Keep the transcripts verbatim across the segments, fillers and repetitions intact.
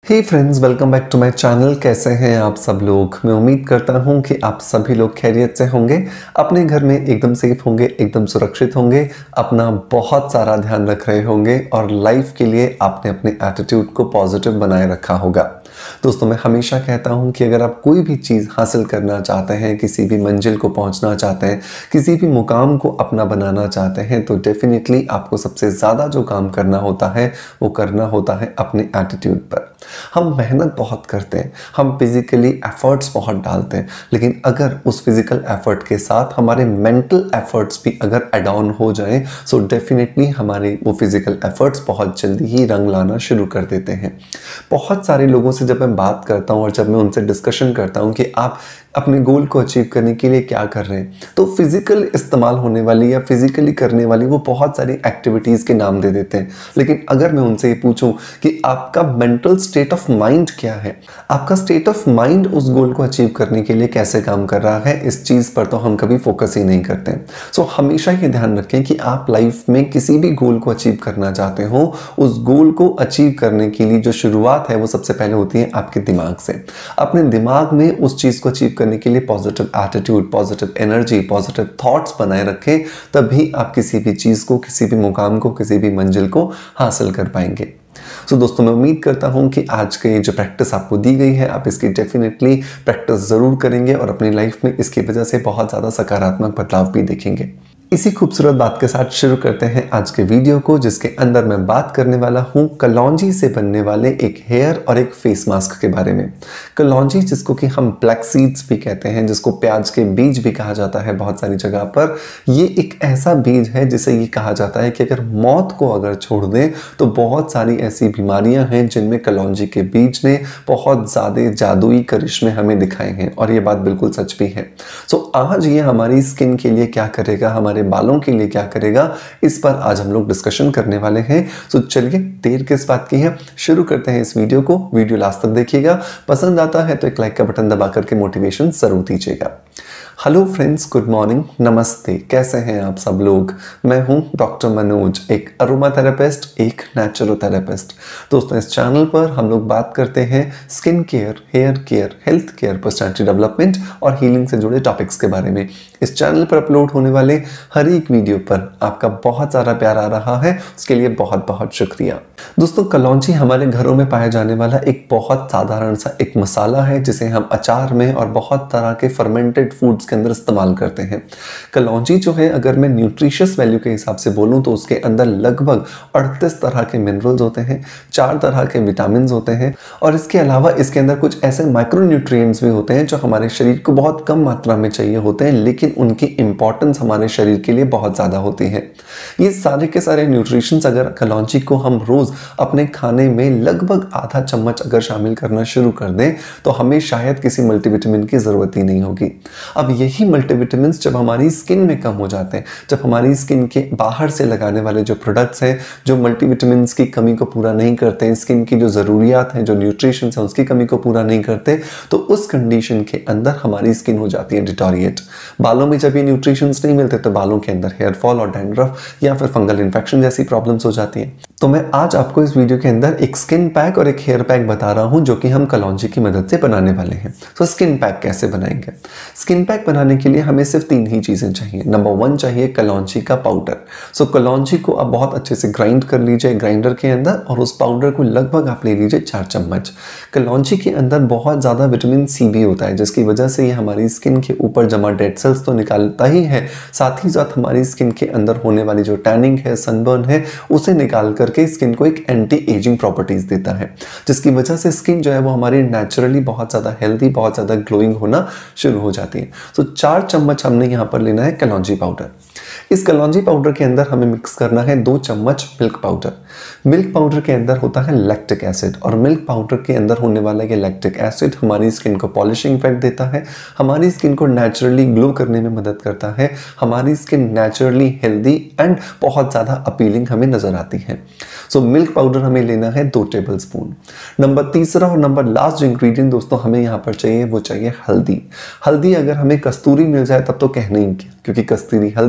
Hey friends, welcome back to my channel. कैसे हैं आप सब लोग। मैं उम्मीद करता हूं कि आप सभी लोग खैरियत से होंगे, अपने घर में एकदम सेफ होंगे, एकदम सुरक्षित होंगे, अपना बहुत सारा ध्यान रख रहे होंगे और लाइफ के लिए आपने अपने एटीट्यूड को पॉजिटिव बनाए रखा होगा। दोस्तों, मैं हमेशा कहता हूं कि अगर आप कोई भी चीज़ हासिल करना चाहते हैं, किसी भी मंजिल को पहुंचना चाहते हैं, किसी भी मुकाम को अपना बनाना चाहते हैं, तो डेफिनेटली आपको सबसे ज़्यादा जो काम करना होता है वो करना होता है अपने एटीट्यूड पर। हम मेहनत बहुत करते हैं, हम फिजिकली एफर्ट्स बहुत डालते हैं, लेकिन अगर उस फिजिकल एफर्ट के साथ हमारे मेंटल एफर्ट्स भी अगर एड ऑन हो जाएं, सो डेफिनेटली हमारे वो फिजिकल एफर्ट्स बहुत जल्दी ही रंग लाना शुरू कर देते हैं। बहुत सारे लोगों से जब मैं बात करता हूँ और जब मैं उनसे डिस्कशन करता हूँ कि आप अपने गोल को अचीव करने के लिए क्या कर रहे हैं, तो फिजिकल इस्तेमाल होने वाली या फिजिकली करने वाली वो बहुत सारी एक्टिविटीज़ के नाम दे देते हैं। लेकिन अगर मैं उनसे ये पूछूं कि आपका मेंटल स्टेट ऑफ माइंड क्या है, आपका स्टेट ऑफ माइंड उस गोल को अचीव करने के लिए कैसे काम कर रहा है, इस चीज़ पर तो हम कभी फोकस ही नहीं करते। सो हमेशा ये ध्यान रखें कि आप लाइफ में किसी भी गोल को अचीव करना चाहते हो, उस गोल को अचीव करने के लिए जो शुरुआत है वो सबसे पहले होती है आपके दिमाग से। अपने दिमाग में उस चीज़ को अचीव करने के लिए positive attitude, positive energy, positive thoughts बनाए रखें, तभी आप किसी भी चीज़ को, किसी भी मुकाम को, किसी भी मंजिल को हासिल कर पाएंगे। सो so, दोस्तों, मैं उम्मीद करता हूं कि आज के जो प्रैक्टिस आपको दी गई है, आप इसकी डेफिनेटली प्रैक्टिस ज़रूर करेंगे और अपनी लाइफ में इसकी वजह से बहुत ज़्यादा सकारात्मक बदलाव भी देखेंगे। इसी खूबसूरत बात के साथ शुरू करते हैं आज के वीडियो को, जिसके अंदर मैं बात करने वाला हूं कलौंजी से बनने वाले एक हेयर और एक फेस मास्क के बारे में। कलौंजी, जिसको कि हम ब्लैक सीड्स भी कहते हैं, जिसको प्याज के बीज भी कहा जाता है बहुत सारी जगह पर, ये एक ऐसा बीज है जिसे ये कहा जाता है कि अगर मौत को अगर छोड़ दें तो बहुत सारी ऐसी बीमारियां हैं जिनमें कलौंजी के बीज ने बहुत ज़्यादा जादुई करिश्मे हमें दिखाए हैं, और ये बात बिल्कुल सच भी है। सो आज ये हमारी स्किन के लिए क्या करेगा, हमारे बालों के लिए क्या करेगा, इस पर आज हम लोग डिस्कशन करने वाले हैं। तो चलिए, देर किस बात की है, शुरू करते हैं इस वीडियो को। वीडियो लास्ट तक देखिएगा, पसंद आता है तो एक लाइक का बटन दबा करके मोटिवेशन जरूर दीजिएगा। हेलो फ्रेंड्स, गुड मॉर्निंग, नमस्ते। कैसे हैं आप सब लोग। मैं हूं डॉक्टर मनोज, एक अरोमा थेरेपिस्ट, एक नेचुरोथेरेपिस्ट। दोस्तों, इस चैनल पर हम लोग बात करते हैं skin care, hair care, health care, personality development और हीलिंग से जुड़े टॉपिक्स के बारे में। इस चैनल पर अपलोड होने वाले हर एक वीडियो पर आपका बहुत सारा प्यार आ रहा है, उसके लिए बहुत बहुत शुक्रिया। दोस्तों, कलौंजी हमारे घरों में पाया जाने वाला एक बहुत साधारण सा एक मसाला है, जिसे हम अचार में और बहुत तरह के फर्मेंटेड फूड्स के अंदर इस्तेमाल करते हैं। कलौंजी जो है, अगर मैं न्यूट्रिशियस वैल्यू के हिसाब से बोलूं तो उसके अंदर लगभग अड़तीस तरह के मिनरल्स होते हैं, चार तरह के विटामिन होते हैं, और इसके अलावा इसके अंदर कुछ ऐसे माइक्रो न्यूट्रिएंट्स भी होते हैं जो हमारे शरीर को बहुत कम मात्रा में चाहिए होते हैं, लेकिन उनकी इंपॉर्टेंस हमारे शरीर के लिए बहुत ज़्यादा होती है। ये सारे के सारे न्यूट्रिशंस अगर कलौंजी को हम रोज़ अपने खाने में लगभग आधा चम्मच अगर शामिल करना शुरू कर दें तो हमें शायद किसी मल्टीविटामिन की ज़रूरत ही नहीं होगी। अब यही मल्टीविटामिन्स जब हमारी स्किन में कम हो जाते हैं, जब हमारी स्किन के बाहर से लगाने वाले जो प्रोडक्ट्स हैं जो मल्टीविटामिन्स की कमी को पूरा नहीं करते हैं, स्किन की जो ज़रूरियात हैं, जो न्यूट्रिशंस हैं, उसकी कमी को पूरा नहीं करते, तो उस कंडीशन के अंदर हमारी स्किन हो जाती है डिटोरिएट। बालों में जब ये न्यूट्रिशंस नहीं मिलते तो बालों के अंदर हेयर फॉल और डैंड्रफ या फिर फंगल इन्फेक्शन जैसी प्रॉब्लम्स हो जाती हैं। तो मैं आज आपको इस वीडियो के अंदर एक स्किन पैक और एक हेयर पैक बता रहा हूं जो कि हम कलौंजी की मदद से बनाने वाले हैं। तो स्किन पैक कैसे बनाएंगे। स्किन पैक बनाने के लिए हमें सिर्फ तीन ही चीज़ें चाहिए। नंबर वन चाहिए कलौंजी का पाउडर। सो कलौंजी को आप बहुत अच्छे से ग्राइंड कर लीजिए ग्राइंडर के अंदर, और उस पाउडर को लगभग आप ले लीजिए चार चम्मच। कलौंजी के अंदर बहुत ज़्यादा विटामिन सी भी होता है, जिसकी वजह से ये हमारी स्किन के ऊपर जमा डेड सेल्स तो निकालता ही है, साथ ही साथ हमारी स्किन के अंदर होने वाली जो टैनिंग है, सनबर्न है, उसे निकाल करके स्किन को एक एंटी एजिंग प्रॉपर्टीज देता है, जिसकी वजह से स्किन जो है वो हमारी नेचुरली बहुत ज़्यादा हेल्दी, बहुत ज़्यादा ग्लोइंग होना शुरू हो जाती है। तो चार चम्मच हमने यहाँ पर लेना है कलौंजी पाउडर। इस कलौंजी पाउडर के अंदर हमें मिक्स करना है दो चम्मच मिल्क पाउडर। मिल्क पाउडर के अंदर होता है लैक्टिक एसिड, और मिल्क पाउडर के अंदर होने वाला ये लैक्टिक एसिड हमारी स्किन को पॉलिशिंग इफेक्ट देता है, हमारी स्किन को नेचुरली ग्लो करने में मदद करता है, हमारी स्किन नेचुरली हेल्दी एंड बहुत ज़्यादा अपीलिंग हमें नजर आती है। सो मिल्क पाउडर हमें लेना है दो टेबल स्पून। नंबर तीसरा और नंबर लास्ट जो इंग्रेडिएंट दोस्तों हमें यहाँ पर चाहिए वो चाहिए हल्दी। हल्दी अगर हमें कस्तूरी मिल जाए तब तो कहने ही क्या, क्योंकि कस्तूरी हल्दी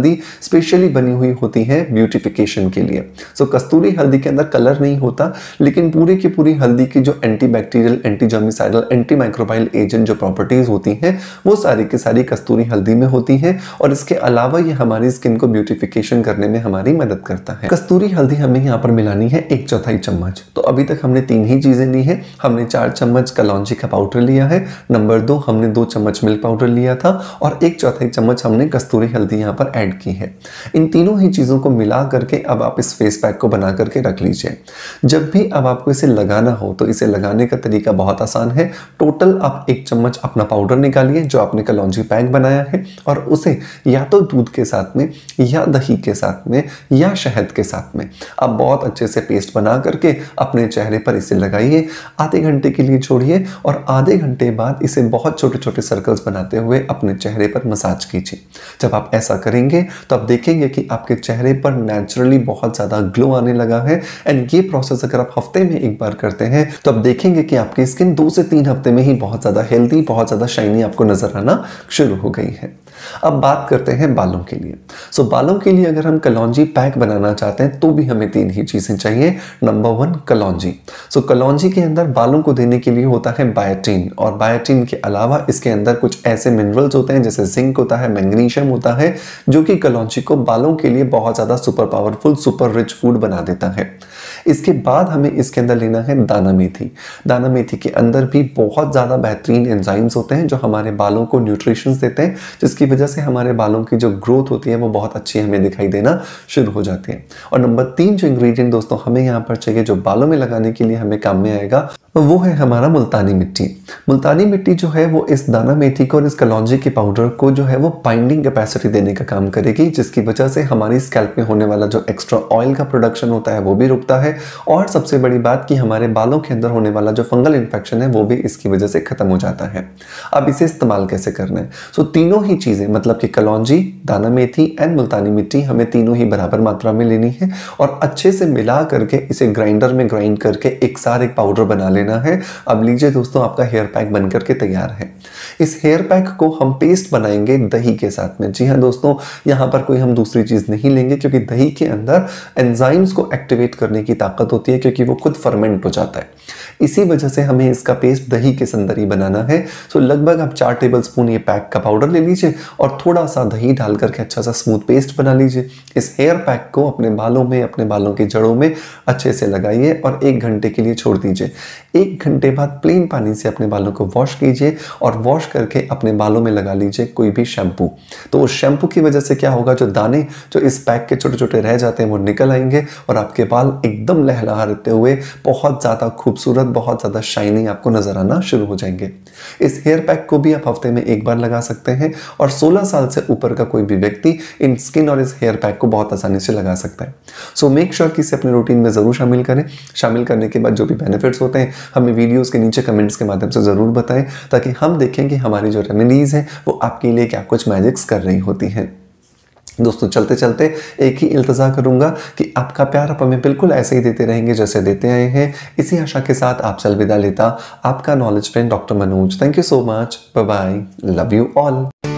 स्पेशली बनी हुई होती है ब्यूटिफिकेशन के लिए। सो कस्तूरी हल्दी के अंदर कलर नहीं होता, लेकिन पूरी की पूरी हल्दी की जो anti bacterial, anti germicidal, anti microbial agent जो प्रॉपर्टीज होती हैं वो सारी की सारी कस्तूरी हल्दी में होती है। और इसके अलावा ये हमारी स्किन को ब्यूटिफिकेशन करने में हमारी मदद करता है। कस्तूरी हल्दी हमें यहाँ पर मिलानी है एक चौथाई चम्मच। तो अभी तक हमने तीन ही चीजें ली है। हमने चार चम्मच कलौंजी का पाउडर लिया है, नंबर दो हमने दो चम्मच मिल्क पाउडर लिया था, और एक चौथाई चम्मच हमने कस्तूरी हल्दी यहाँ पर ऐड की है। इन तीनों ही चीजों को मिला करके अब आप इस फेस पैक को बना करके रख लीजिए। जब भी अब आपको इसे लगाना हो तो इसे लगाने का तरीका बहुत आसान है। टोटल आप एक चम्मच अपना पाउडर निकालिए जो आपने कलौंजी पैक बनाया है, और उसे या तो दूध के साथ में या दही के साथ में या शहद के साथ में आप बहुत अच्छे से पेस्ट बना करके अपने चेहरे पर इसे लगाइए। आधे घंटे के लिए छोड़िए और आधे घंटे बाद इसे बहुत छोटे छोटे सर्कल्स बनाते हुए अपने चेहरे पर मसाज कीजिए। जब आप ऐसा करेंगे तो आप देखेंगे कि आपके चेहरे पर नेचुरली बहुत ज़्यादा ग्लो आने लगा है। एंड ये प्रोसेस अगर आप हफ्ते में एक बार करते हैं तो आप देखेंगे कि आपकी स्किन दो से तीन हफ्ते में ही बहुत ज़्यादा हेल्दी, बहुत ज़्यादा शाइनी आपको नजर आना शुरू हो गई है। अब बात करते हैं बालों के लिए। सो so, बालों के लिए अगर हम कलौंजी पैक बनाना चाहते हैं तो भी हमें तीन ही चीजें चाहिए। नंबर वन, कलौंजी। सो so, कलौंजी के अंदर बालों को देने के लिए होता है बायोटीन, और बायोटीन के अलावा इसके अंदर कुछ ऐसे मिनरल्स होते हैं जैसे जिंक होता है, मैग्नीशियम होता है, जो कि कलौंजी को बालों के लिए बहुत ज्यादा super powerful, super rich food बना देता है। इसके बाद हमें इसके अंदर लेना है दाना मेथी। दाना मेथी के अंदर भी बहुत ज़्यादा बेहतरीन एंजाइम्स होते हैं जो हमारे बालों को न्यूट्रिशंस देते हैं, जिसकी वजह से हमारे बालों की जो ग्रोथ होती है वो बहुत अच्छी हमें दिखाई देना शुरू हो जाती है। और नंबर तीन जो इंग्रेडिएंट दोस्तों हमें यहाँ पर चाहिए, जो बालों में लगाने के लिए हमें काम में आएगा, वो है हमारा मुल्तानी मिट्टी। मुल्तानी मिट्टी जो है वो इस दाना मेथी को और इस कलौंजी के पाउडर को जो है वो बाइंडिंग कैपेसिटी देने का काम करेगी, जिसकी वजह से हमारी स्कैल्प में होने वाला जो एक्स्ट्रा ऑयल का प्रोडक्शन होता है वो भी रुकता है। और सबसे बड़ी बात कि हमारे बालों के अंदर होने वाला जो फंगल इन्फेक्शन है वो भी इसकी वजह से खत्म हो जाता है। अब इसे इस्तेमाल कैसे करना है? सो तीनों ही चीजें, मतलब कि कलौंजी, दाना मेथी एंड मुल्तानी मिट्टी, हमें तीनों ही बराबर मात्रा में लेनी है और अच्छे से मिला करके इसे ग्राइंडर में ग्राइंड करके एक साथ एक पाउडर बना लेना है। अब लीजिए दोस्तों, आपका हेयर पैक बन करके तैयार है। इस हेयर पैक को हम पेस्ट बनाएंगे दही के साथ में। जी हाँ दोस्तों, यहाँ पर कोई हम दूसरी चीज नहीं लेंगे, क्योंकि दही के अंदर एंजाइम्स को एक्टिवेट करने की ताकत होती है, क्योंकि वो खुद फर्मेंट हो जाता है। इसी वजह से हमें इसका पेस्ट दही के अंदर ही बनाना है। सो लगभग आप चार टेबल स्पून ये पैक का पाउडर ले लीजिए और थोड़ा सा दही डाल करके अच्छा सा स्मूथ पेस्ट बना लीजिए। इस हेयर पैक को अपने बालों में, अपने बालों की जड़ों में अच्छे से लगाइए और एक घंटे के लिए छोड़ दीजिए। एक घंटे बाद प्लेन पानी से अपने बालों को वॉश कीजिए और वॉश करके अपने बालों में लगा लीजिए कोई भी शैम्पू। तो उस शैम्पू की वजह से क्या होगा, जो दाने जो इस पैक के छोटे छोटे रह जाते हैं वो निकल आएंगे और आपके बाल एकदम लहलहाते हुए बहुत ज़्यादा खूबसूरत, बहुत ज़्यादा शाइनी आपको नजर आना शुरू हो जाएंगे। इस हेयर पैक को भी आप हफ्ते में एक बार लगा सकते हैं और सोलह साल से ऊपर का कोई भी व्यक्ति इन स्किन और इस हेयर पैक को बहुत आसानी से लगा सकता है। सो मेक श्योर कि इसे अपने रूटीन में जरूर शामिल करें। शामिल करने के बाद जो भी बेनिफिट्स होते हैं हमें वीडियोस के नीचे कमेंट्स के माध्यम से जरूर बताएं, ताकि हम देखें कि हमारी जो रेमेडीज हैं वो आपके लिए क्या कुछ मैजिक्स कर रही होती हैं। दोस्तों चलते चलते एक ही इल्तजा करूंगा कि आपका प्यार आप हमें बिल्कुल ऐसे ही देते रहेंगे जैसे देते आए हैं। इसी आशा के साथ आपसे अलविदा लेता आपका knowledge friend doctor Manoj. Thank you so much. Bye bye. Love you all.